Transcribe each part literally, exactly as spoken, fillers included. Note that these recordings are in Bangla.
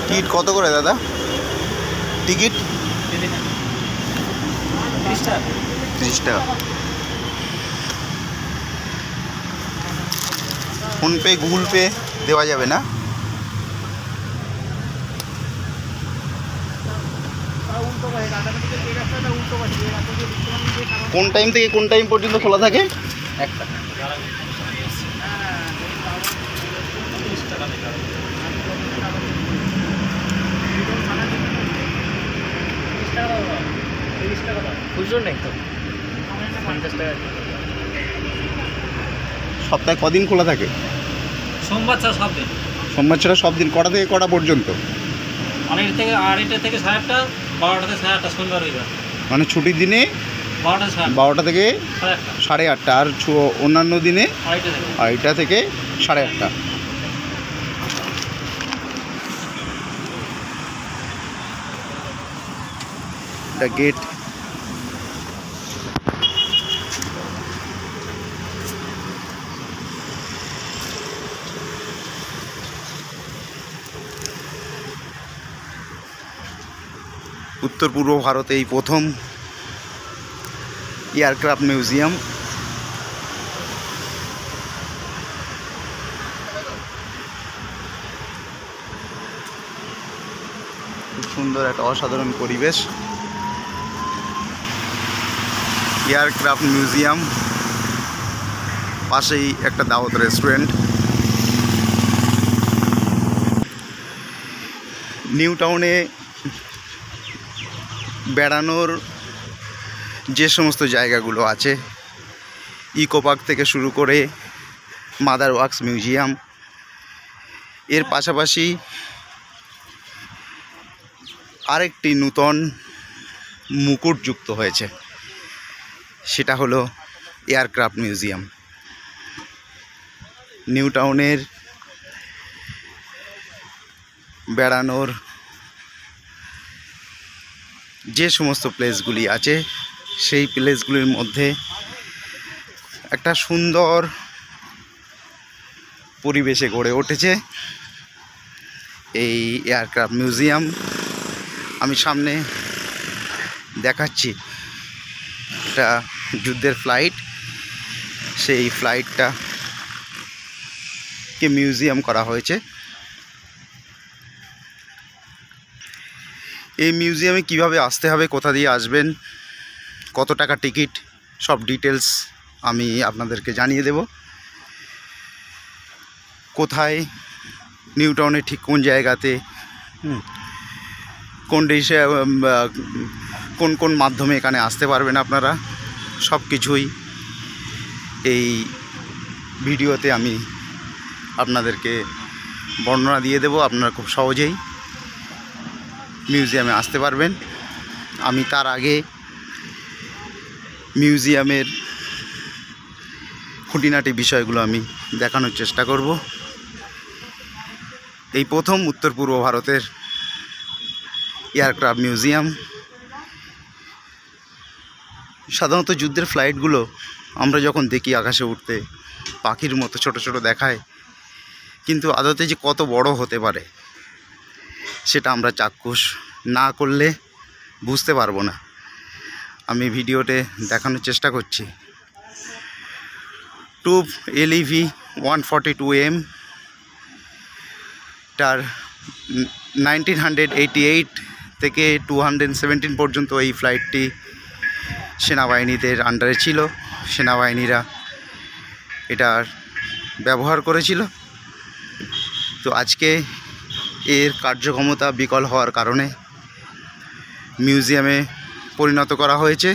টিকিট কত করে দাদা? টিকিট তিরিশ টাকা। ফোনপে গুগল পে দেওয়া যাবে না? কোন টাইম থেকে কোন টাইম পর্যন্ত খোলা থাকে? একটা সপ্তাহে কদিন খোলা থাকে? সোমবার ছাড়া সব দিন। সোমবার ছাড়া সব দিন। কটা থেকে কটা পর্যন্ত? অনেক থেকে আড়াইটা থেকে সাড়ে আটটা, বারোটা থেকে সাড়ে আটটা শনিবার রবিবার। মানে ছুটির দিনে বারোটা বারোটা থেকে সাড়ে আটটা সাড়ে আটটা আর অন্যান্য দিনে আড়াইটা থেকে আড়াইটা থেকে সাড়ে আটটা। The gate. উত্তর পূর্ব ভারতে এই প্রথম এয়ারক্রাফট মিউজিয়াম। খুব সুন্দর একটা অসাধারণ পরিবেশ। এয়ারক্রাফট মিউজিয়াম, পাশেই একটা দাওয়াত রেস্টুরেন্ট। নিউ টাউনে বেড়ানোর যে সমস্ত জায়গাগুলো আছে, ইকো পার্ক থেকে শুরু করে মাদার ওয়ার্কস মিউজিয়াম, এর পাশাপাশি আরেকটি নূতন মুকুট যুক্ত হয়েছে, সেটা হলো এয়ারক্রাফট মিউজিয়াম। নিউ টাউনের বেড়ানোর যে সমস্ত প্লেসগুলি আছে, সেই প্লেসগুলির মধ্যে একটা সুন্দর পরিবেশে গড়ে উঠেছে এই এয়ারক্রাফট মিউজিয়াম। আমি সামনে দেখাচ্ছি একটা যুদ্ধের ফ্লাইট, সেই ফ্লাইটটা কে মিউজিয়াম করা হয়েছে। এই মিউজিয়ামে কিভাবে আসতে হবে, কোথা দিয়ে আসবেন, কত টাকা টিকিট, সব ডিটেলস আমি আপনাদেরকে জানিয়ে দেব। কোথায়, নিউ টাউনে ঠিক কোন জায়গাতে, কোন দেশে, কোন কোন মাধ্যমে এখানে আসতে পারবেন আপনারা, সব কিছুই এই ভিডিওতে আমি আপনাদেরকে বর্ণনা দিয়ে দেব। আপনারা খুব সহজেই মিউজিয়ামে আসতে পারবেন। আমি তার আগে মিউজিয়ামের খুঁটিনাটি বিষয়গুলো আমি দেখানোর চেষ্টা করব। এই প্রথম উত্তর পূর্ব ভারতের এয়ারক্রাফট মিউজিয়াম। সাধারণত যুদ্ধের ফ্লাইটগুলো আমরা যখন দেখি আকাশে উঠতে পাখির মতো ছোট ছোট দেখায়, কিন্তু আদতে যে কত বড় হতে পারে সেটা আমরা চাক্ষুষ না করলে বুঝতে পারবো না। আমি ভিডিওতে দেখানোর চেষ্টা করছি। টু এলইভি ওয়ান ফর্টি টু এম তার নাইনটিন হান্ড্রেড এইটি এইট থেকে টু হান্ড্রেড সেভেন্টিন পর্যন্ত এই ফ্লাইটটি সেনাবাহিনীদের আন্ডারে ছিল। সেনাবাহিনীরা এটার ব্যবহার করেছিল। তো আজকে এর কার্যক্ষমতা বিকল হওয়ার কারণে মিউজিয়ামে পরিণত করা হয়েছে।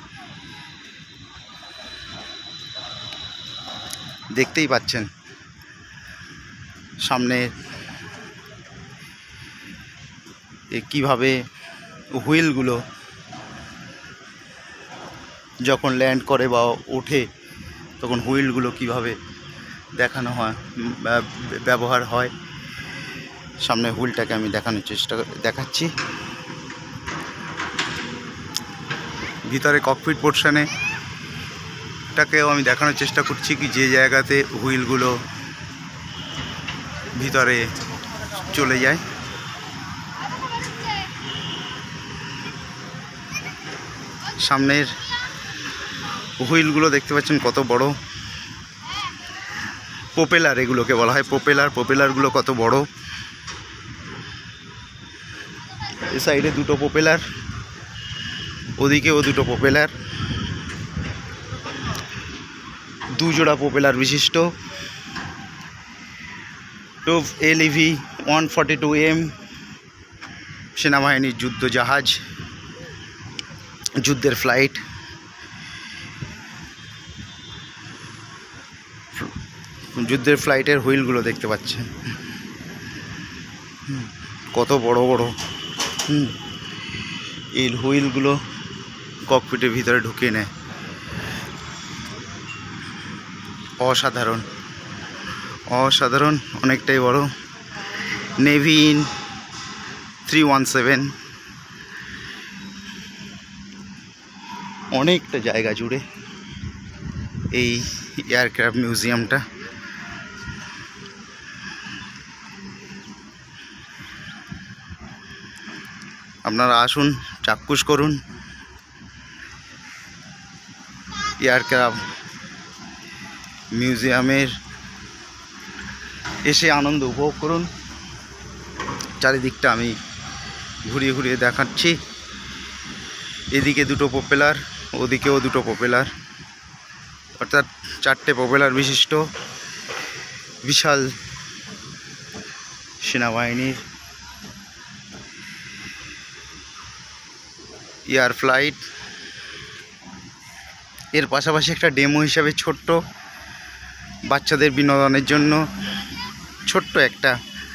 দেখতেই পাচ্ছেন সামনে কিভাবে হুইলগুলো যখন ল্যান্ড করে বা ওঠে তখন হুইলগুলো কিভাবে দেখানো হয়, ব্যবহার হয়। সামনে হুইলটাকে আমি দেখানোর চেষ্টা দেখাচ্ছি। ভিতরে ককপিট পোর্শনে টাকেও আমি দেখানোর চেষ্টা করছি কি যে জায়গাতে হুইলগুলো ভিতরে চলে যায়। সামনের হুইলগুলো দেখতে পাচ্ছেন কত বড়, প্রোপেলার এগুলোকে বলা হয়, প্রোপেলার প্রোপেলারগুলো কত বড়। এ সাইডে দুটো প্রোপেলার, ওদিকেও দুটো প্রোপেলার, দুজোড়া প্রোপেলার বিশিষ্ট টুভ এলইভি ওয়ান ফর্টি টু এম সেনাবাহিনীর যুদ্ধ জাহাজ, যুদ্ধের ফ্লাইট। যুদ্ধের ফ্লাইটের হুইলগুলো দেখতে পাচ্ছেন কত বড় বড়। হুম এই হুইলগুলো ককপিটের ভিতরে ঢুকিয়ে নেয়, অসাধারণ অসাধারণ অনেকটাই বড়। Navy in three one seven, অনেকটা জায়গা জুড়ে এই এয়ারক্রাফট মিউজিয়ামটা। আপনারা আসুন, চাক্ষুষ করুন এয়ারক্রাফট মিউজিয়ামের, এসে আনন্দ উপভোগ করুন। চারিদিকটা আমি ঘুরিয়ে ঘুরিয়ে দেখাচ্ছি। এদিকে দুটো প্রোপেলার, ওদিকেও দুটো প্রোপেলার, অর্থাৎ চারটে প্রোপেলার বিশিষ্ট বিশাল সেনাবাহিনীর এয়ার ফ্লাইট। এর পাশাপাশি একটা ডেমো হিসাবে ছোট্ট বাচ্চাদের বিনোদনের জন্য ছোট্ট একটা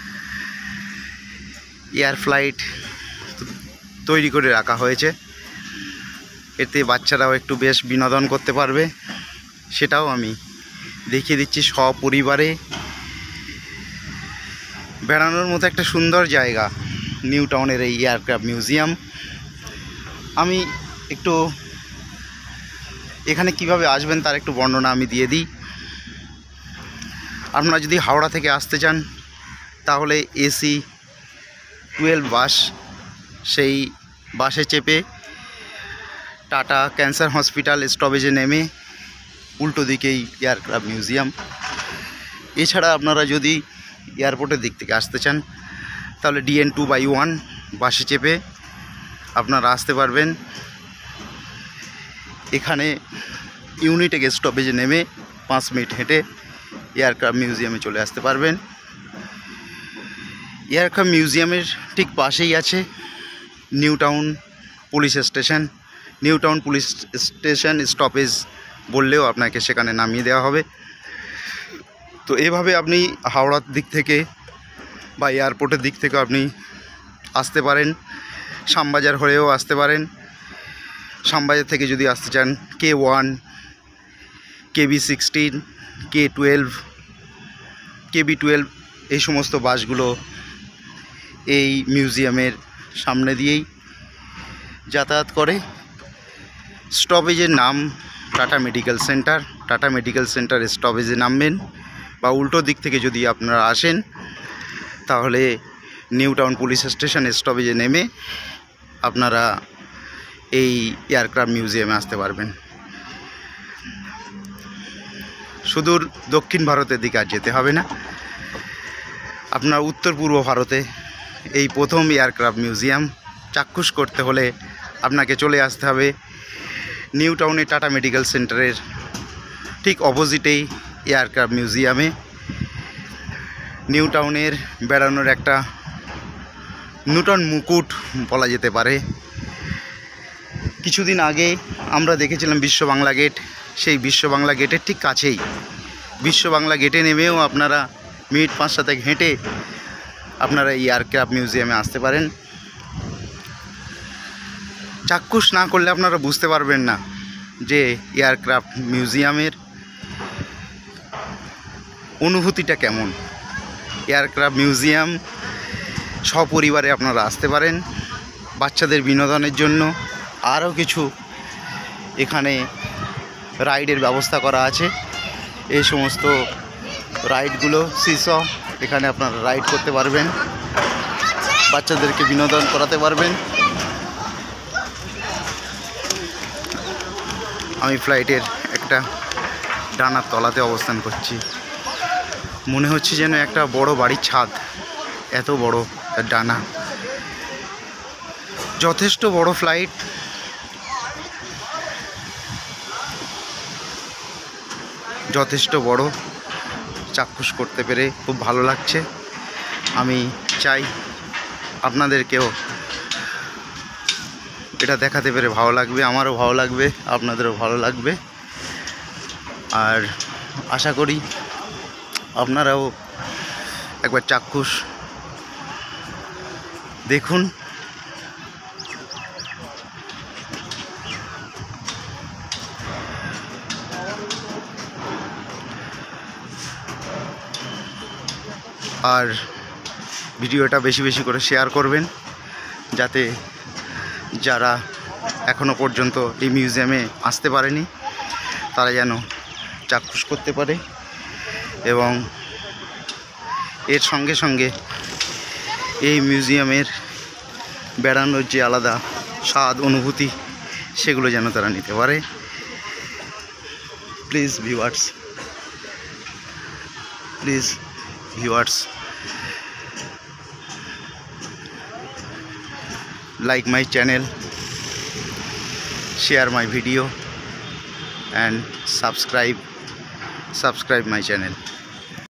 এয়ার ফ্লাইট তৈরি করে রাখা হয়েছে। এতে বাচ্চারাও একটু বেশ বিনোদন করতে পারবে, সেটাও আমি দেখিয়ে দিচ্ছি। সপরিবারে বেড়ানোর মতো একটা সুন্দর জায়গা নিউ টাউনের এই এয়ারক্রাফট মিউজিয়াম। আমি একটু এখানে কিভাবে আসবেন তার একটু বর্ণনা আমি দিয়ে দিই। আপনারা যদি হাওড়া থেকে আসতে চান তাহলে এসি টুয়েলভ বাস, সেই বাসে চেপে টাটা ক্যান্সার হসপিটাল স্টপেজে নেমে উল্টো দিকেই এয়ারক্রাফট মিউজিয়াম। এছাড়া আপনারা যদি এয়ারপোর্টের দিক থেকে আসতে চান তাহলে ডিএন টু বাই ওয়ান বাসে চেপে আপনারা আসতে পারবেন। এখানে ইউনিটেক স্টপেজে নেমে পাঁচ মিনিট হেঁটে এয়ারক্রাফট মিউজিয়ামে চলে আসতে পারবেন। এয়ারক্রাফট মিউজিয়ামের ঠিক পাশেই আছে New Town police station. New Town police station stoppage বললেও আপনাকে সেখানে নামিয়ে দেওয়া হবে। তো এভাবে আপনি হাওড়ার দিক থেকে বা এয়ারপোর্টের দিক থেকে আপনি আসতে পারেন। শ্যামবাজার হয়েও আসতে পারেন। শ্যামবাজার থেকে যদি আসতে চান K one, KB sixteen, K twelve, KB twelve এই সমস্ত বাসগুলো এই মিউজিয়ামের সামনে দিয়েই যাতায়াত করে। স্টপেজের নাম Tata medical centre. Tata medical centre স্টপেজে নামবেন, বা উল্টো দিক থেকে যদি আপনারা আসেন তাহলে নিউ টাউন পুলিশ স্টেশন স্টপেজে নেমে আপনারা এই এয়ারক্রাফট মিউজিয়ামে আসতে পারবেন। সুদূর দক্ষিণ ভারতের দিকে আর যেতে হবে না। আপনার উত্তর পূর্ব ভারতে এই প্রথম এয়ারক্রাফট মিউজিয়াম চাক্ষুষ করতে হলে আপনাকে চলে আসতে হবে নিউ টাউনে টাটা মেডিকেল সেন্টারের ঠিক অপোজিটেই এয়ারক্রাফট মিউজিয়ামে। নিউ টাউনের বেড়ানোর একটা নূতন মুকুট বলা যেতে পারে। কিছুদিন আগে আমরা দেখেছিলাম বিশ্ব বাংলা গেট, সেই বিশ্ব বাংলা গেটের ঠিক কাছেই বিশ্ব বাংলা গেটে নেমেও আপনারা মিনিট পাঁচ সাতেক হেঁটে আপনারা এই এয়ারক্রাফট মিউজিয়ামে আসতে পারেন। চাক্ষুষ না করলে আপনারা বুঝতে পারবেন না যে এয়ারক্রাফট মিউজিয়ামের অনুভূতিটা কেমন। এয়ারক্রাফট মিউজিয়াম সপরিবারে আপনারা আসতে পারেন বাচ্চাদের বিনোদনের জন্য। আরও কিছু এখানে রাইডের ব্যবস্থা করা আছে। এই সমস্ত রাইডগুলো সিস, এখানে আপনারা রাইড করতে পারবেন, বাচ্চাদেরকে বিনোদন করাতে পারবেন। আমি ফ্লাইটের একটা ডানার তলাতে অবস্থান করছি। মনে হচ্ছে যেন একটা বড় বাড়ির ছাদ, এত বড় তার ডানা। যথেষ্ট বড় ফ্লাইট, যথেষ্ট বড়, চাক্ষুষ করতে পেরে খুব ভালো লাগছে। আমি চাই আপনাদেরকেও এটা দেখাতে পেরে ভালো লাগবে, আমারও ভালো লাগবে, আপনাদেরও ভালো লাগবে। আর আশা করি আপনারাও একবার চাক্ষুষ দেখুন। আর ভিডিওটা বেশি বেশি করে শেয়ার করবেন, যাতে যারা এখনো পর্যন্ত এই মিউজিয়ামে আসতে পারেনি তারা যেন চাক্ষুষ করতে পারে, এবং এর সঙ্গে সঙ্গে এই মিউজিয়ামের বেড়ানোর যে আলাদা স্বাদ অনুভূতি সেগুলো যেন তারা নিতে পারে। Please viewers, please viewers, like my channel, share my video and subscribe subscribe my channel.